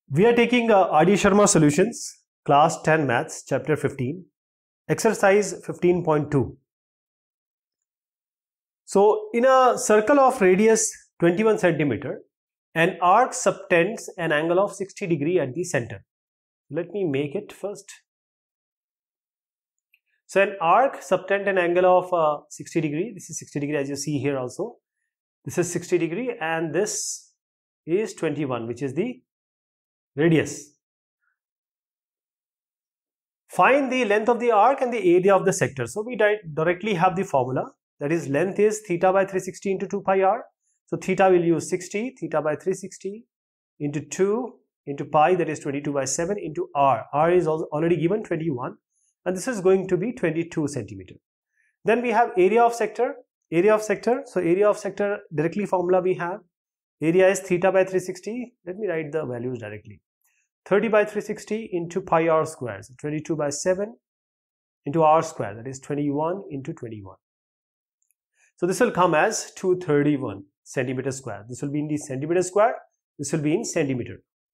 We are taking R.D. Sharma Solutions, Class 10 Maths, Chapter 15, Exercise 15.2. So, in a circle of radius 21 centimeter, an arc subtends an angle of 60 degree at the center. Let me make it first. So, an arc subtends an angle of 60 degree. This is 60 degree as you see here also. This is 60 degree and this is 21, which is the radius. Find the length of the arc and the area of the sector. So we directly have the formula, that is length is theta by 360 into 2 pi r. So theta will use 60, theta by 360 into 2 into pi, that is 22 by 7 into r. R is already given 21 and this is going to be 22 centimeter. Then we have area of sector. Area of sector. So area of sector directly formula we have. Area is theta by 360. Let me write the values directly. 30 by 360 into pi r square. So 22 by 7 into r square. That is 21 into 21. So this will come as 231 centimeter square. This will be in the centimeter square. This will be in centimeter.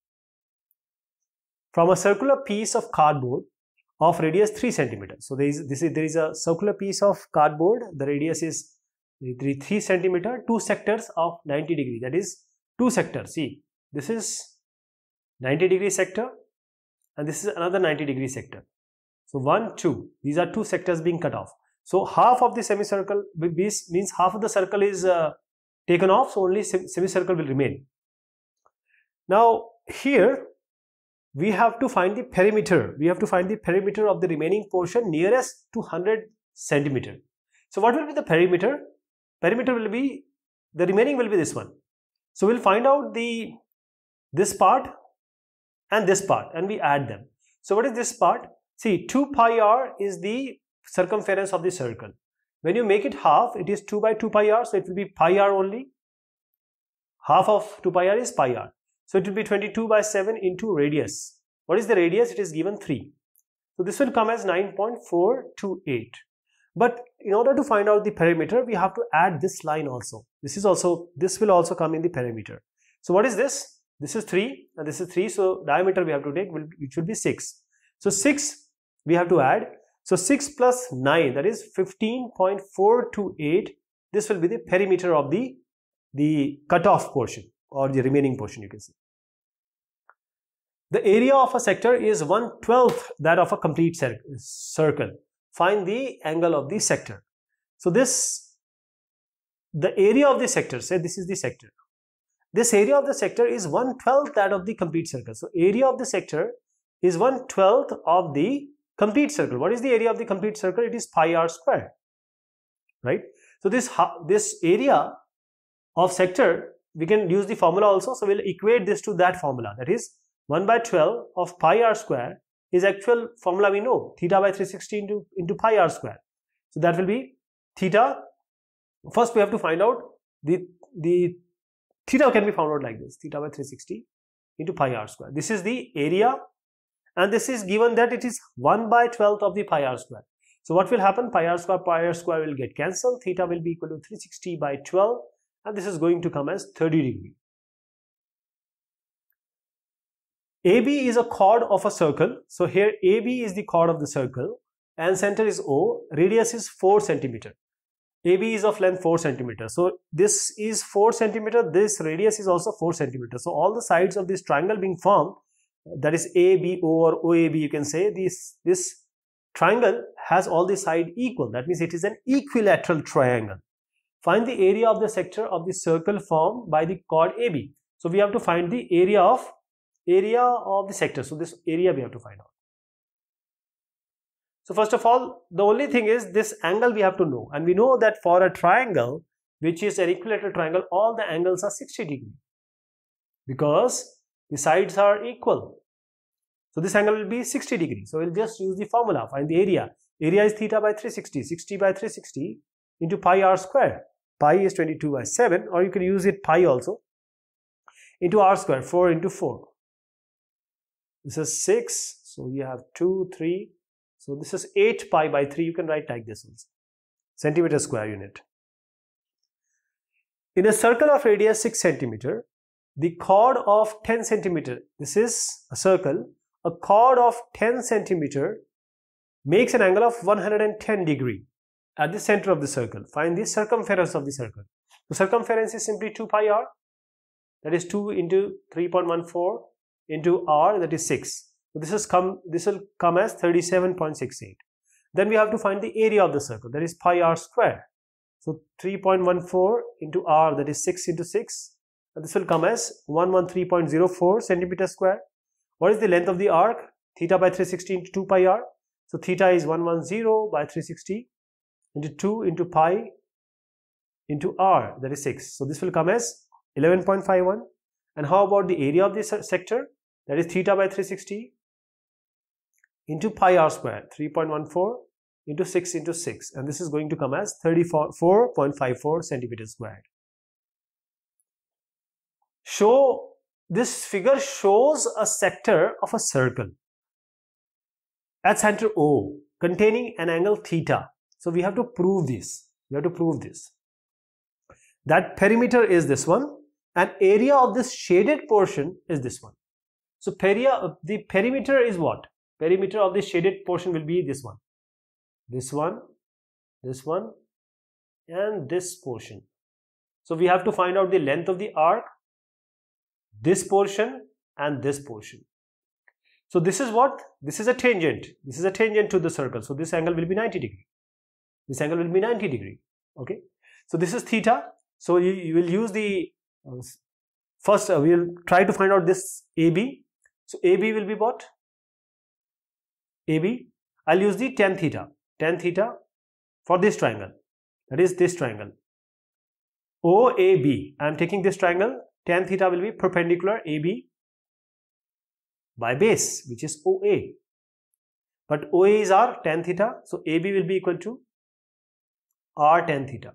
From a circular piece of cardboard of radius 3 centimeters. So there is a circular piece of cardboard. The radius is 3 centimeter, 2 sectors of 90 degree. That is 2 sectors. See, this is 90 degree sector and this is another 90 degree sector. So 1, 2. These are 2 sectors being cut off. So half of the semicircle means half of the circle is taken off. So only semicircle will remain. Now here we have to find the perimeter. We have to find the perimeter of the remaining portion nearest to 100 centimeter. So what will be the perimeter? Perimeter will be, the remaining will be this one. So we'll find out this part and this part and we add them. So what is this part? See, 2 pi r is the circumference of the circle. When you make it half, it is 2 by 2 pi r. So it will be pi r only. Half of 2 pi r is pi r. So it will be 22 by 7 into radius. What is the radius? It is given 3. So this will come as 9.428. But in order to find out the perimeter, we have to add this line also. This will also come in the perimeter. So what is this? This is 3 and this is 3. So diameter we have to take, which will be 6. So 6 we have to add. So 6 plus 9, that is 15.428. This will be the perimeter of the cutoff portion or the remaining portion, you can see. The area of a sector is 1/12 that of a complete circle. Find the angle of the sector. So the area of the sector, say this is the sector. This area of the sector is 1/12 that of the complete circle. So area of the sector is 1/12 of the complete circle. What is the area of the complete circle? It is pi r square, right? So this area of sector, we can use the formula also. So we'll equate this to that formula. That is 1/12 of pi r square is actual formula we know, theta by 360 into pi r square. So that will be theta. First we have to find out the theta can be found out like this, theta by 360 into pi r square. This is the area and this is given that it is 1/12 of the pi r square. So what will happen? Pi r square will get cancelled. Theta will be equal to 360 by 12 and this is going to come as 30 degree. AB is a chord of a circle. So here AB is the chord of the circle and center is O. Radius is 4 centimeter. AB is of length 4 centimeter. So this is 4 centimeter. This radius is also 4 centimeter. So all the sides of this triangle being formed, that is ABO or OAB, you can say this triangle has all the sides equal. That means it is an equilateral triangle. Find the area of the sector of the circle formed by the chord AB. So we have to find the area of the sector. So this area we have to find out. So first of all, the only thing is this angle we have to know, and we know that for a triangle which is an equilateral triangle, all the angles are 60 degree because the sides are equal. So this angle will be 60 degree. So we'll just use the formula, find the area. Area is theta by 360, 60 by 360 into pi r square. Pi is 22 by 7, or you can use it pi also, into r square, 4 into 4. This is 6, so you have 2, 3, so this is 8 pi by 3, you can write like this also, centimeter square unit. In a circle of radius 6 centimeter, the chord of 10 centimeter, this is a circle, a chord of 10 centimeter makes an angle of 110 degree at the center of the circle. Find the circumference of the circle. The circumference is simply 2 pi r, that is 2 into 3.14 into r, that is 6. So this will come as 37.68. Then we have to find the area of the circle, that is pi r square. So 3.14 into r, that is 6 into 6, and this will come as 113.04 centimeter square. What is the length of the arc? Theta by 360 into 2 pi r. So theta is 110 by 360 into 2 into pi into r, that is 6. So this will come as 11.51. And how about the area of this sector? That is theta by 360 into pi r square, 3.14 into 6 into 6, and this is going to come as 34.54 centimeters squared. This figure shows a sector of a circle at center O containing an angle theta. So we have to prove this. That perimeter is this one and area of this shaded portion is this one. So the perimeter is what? Perimeter of the shaded portion will be this one, and this portion. So we have to find out the length of the arc, this portion and this portion. So this is what? This is a tangent. This is a tangent to the circle. So this angle will be 90 degree. This angle will be 90 degree. Okay. So this is theta. So you will use the first we will try to find out this AB. So AB will be what? AB. I'll use the tan theta for this triangle, that is this triangle OAB. I am taking this triangle. Tan theta will be perpendicular AB by base, which is OA, but OA is R tan theta, so AB will be equal to R tan theta.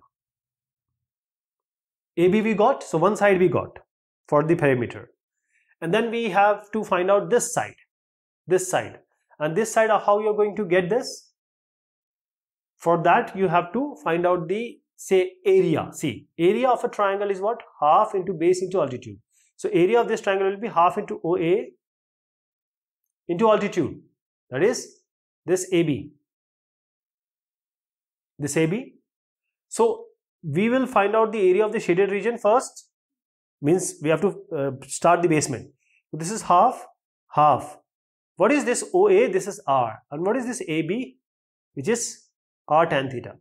AB we got, so one side we got for the perimeter, and then we have to find out this side, and this side. How you are going to get this? For that you have to find out the area. See, area of a triangle is what? Half into base into altitude. So area of this triangle will be half into OA into altitude, that is this AB. So we will find out the area of the shaded region first, means we have to start the basement. So this is half. What is this OA? This is R. And what is this AB? Which is R tan theta.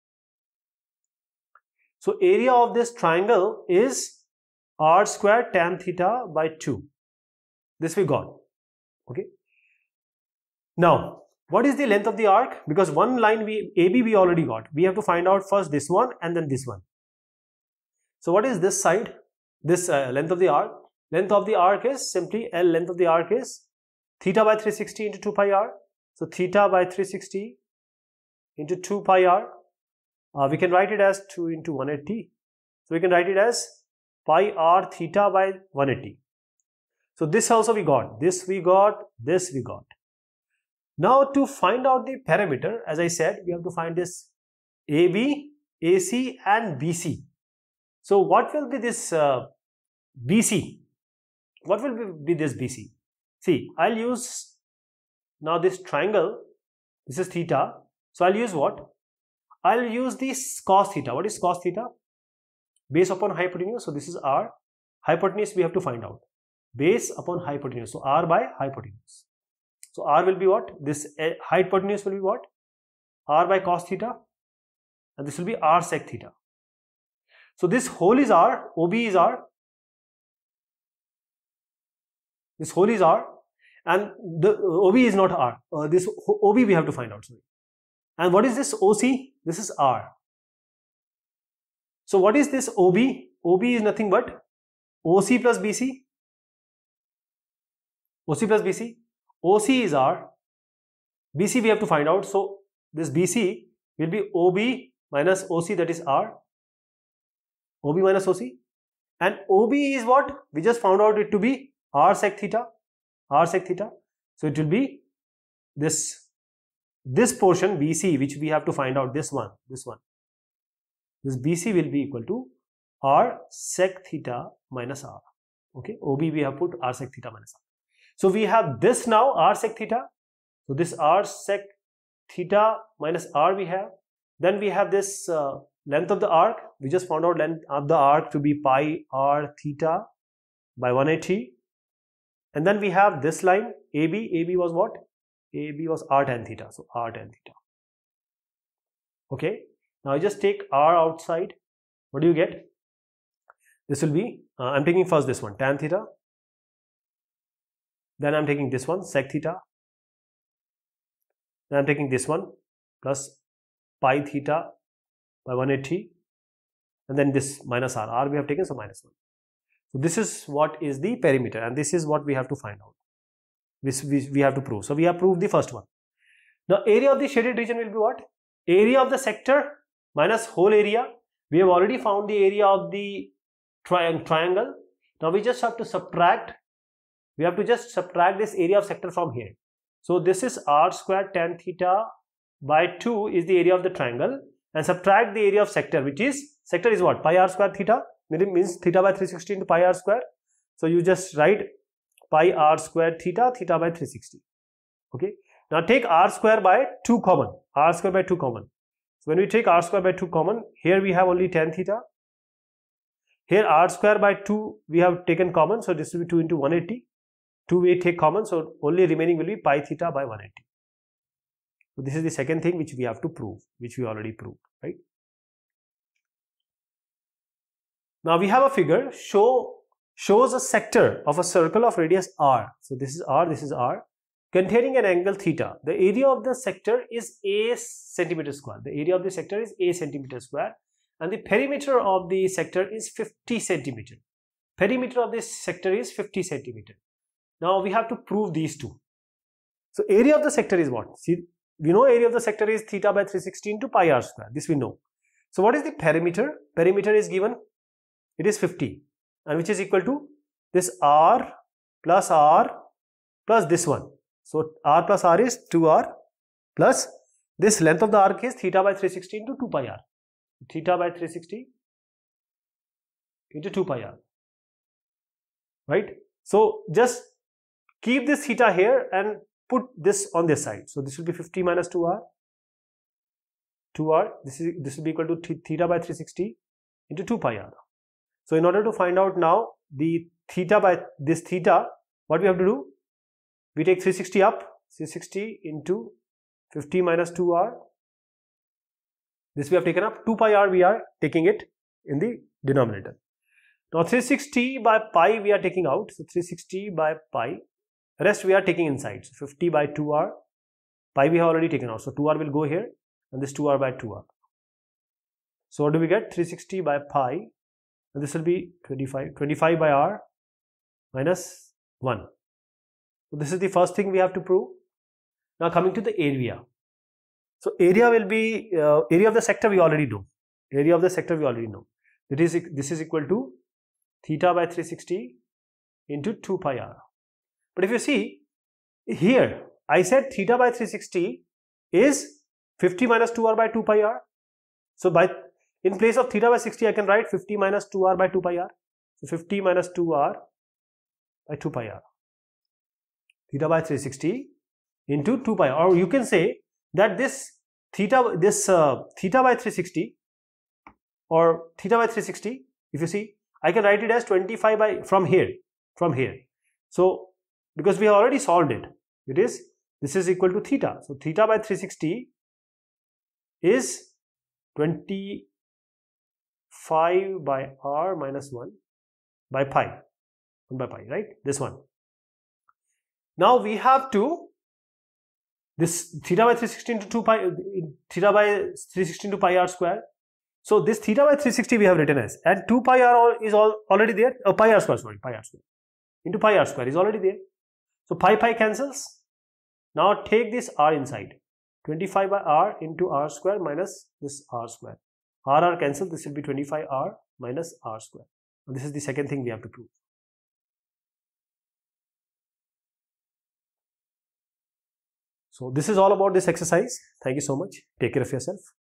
So area of this triangle is R square tan theta by 2. This we got. Okay. Now, what is the length of the arc? Because one line AB we already got. We have to find out first this one and then this one. So what is this side? This length of the arc? Length of the arc is simply L. Length of the arc is theta by 360 into 2 pi r. So theta by 360 into 2 pi r. We can write it as 2 into 180. So we can write it as pi r theta by 180. So this also we got. This we got. Now to find out the perimeter, as I said, we have to find this AB, AC and BC. So what will be this BC? What will be this BC? See, I'll use now this triangle. This is theta. So I'll use what? I'll use this cos theta. What is cos theta? Base upon hypotenuse. So this is R. Hypotenuse we have to find out. Base upon hypotenuse. So R by hypotenuse. So R will be what? This hypotenuse will be what? R by cos theta. And this will be R sec theta. So this whole is R. OB is R. This whole is R. And the OB is not R. This OB we have to find out. Sorry. And what is this OC? This is R. So what is this OB? OB is nothing but OC plus BC. OC plus BC. OC is R. BC we have to find out. So this BC will be OB minus OC, that is R. OB minus OC. And OB is what? We just found out it to be R sec theta. R sec theta. So it will be this portion BC, which we have to find out, this one. This BC will be equal to R sec theta minus R. Okay, OB we have put r sec theta minus r. So we have this now, r sec theta. So this r sec theta minus r we have. Then we have this length of the arc. We just found out length of the arc to be pi r theta by 180. And then we have this line AB. AB was what? AB was r tan theta. So r tan theta. Okay. Now I just take r outside. What do you get? This will be, I'm taking first this one, tan theta. Then I'm taking this one, sec theta. Then I'm taking this one plus pi theta by 180. And then this minus r. R we have taken, so minus 1. So this is what is the perimeter, and this is what we have to find out. We have to prove. So we have proved the first one. Now area of the shaded region will be what? Area of the sector minus whole area. We have already found the area of the triangle. Now we just have to subtract. We have to just subtract this area of sector from here. So this is r square tan theta by 2 is the area of the triangle, and subtract the area of sector, which is, sector is what? Pi r square theta, means theta by 360 into pi r square. So you just write pi r square theta, theta by 360. Okay. Now take r square by 2 common. R square by 2 common. So when we take r square by 2 common, here we have only tan theta. Here r square by 2 we have taken common, so this will be 2 into 180. 2 we take common, so only remaining will be pi theta by 180. So this is the second thing which we have to prove, which we already proved, right? Now we have a figure shows a sector of a circle of radius r. So this is r, containing an angle theta. The area of the sector is a centimeter square. The area of the sector is a centimeter square, and the perimeter of the sector is 50 centimeter. Perimeter of this sector is 50 centimeter. Now we have to prove these two. So area of the sector is what? See, we know area of the sector is theta by 360 into pi r square. This we know. So what is the perimeter? Perimeter is given. It is 50, and which is equal to this r plus this one. So r plus r is 2r plus this length of the arc is theta by 360 into 2 pi r. Theta by 360 into 2 pi r. Right? So just keep this theta here and put this on this side. So this will be 50 minus 2r. 2r. This will be equal to theta by 360 into 2 pi r. So in order to find out now the theta by this theta, what we have to do? We take 360 up, 360 into 50 minus 2r. This we have taken up, 2 pi r we are taking it in the denominator. Now 360 by pi we are taking out, so 360 by pi, rest we are taking inside. So 50 by 2r, pi we have already taken out, so 2r will go here, and this 2r by 2r. So what do we get? 360 by pi, and this will be 25 by r minus 1. So this is the first thing we have to prove. Now coming to the area. So area will be, area of the sector we already know. Area of the sector we already know. This is equal to theta by 360 into 2 pi r. But if you see here, I said theta by 360 is 50 minus 2r by 2 pi r. So in place of theta by 60, I can write 50 minus 2r by 2 pi r. So 50 minus 2r by 2 pi r. Theta by 360 into 2 pi r. Or you can say that this theta by 360 or theta by 360, if you see, I can write it as 25 by from here. So because we have already solved it, this is equal to theta. So theta by 360 is 25 by r minus 1 by pi, 1 by pi, right? This one. Now we have to, this theta by 360 into 2 pi, theta by 360 into pi r square. So this theta by 360 we have written as, and 2 pi r is already there, pi r square, sorry, pi r square into pi r square is already there. So pi cancels. Now take this r inside, 25 by r into r square minus this r square. R cancels, this will be 25r minus r square. And this is the second thing we have to prove. So this is all about this exercise. Thank you so much. Take care of yourself.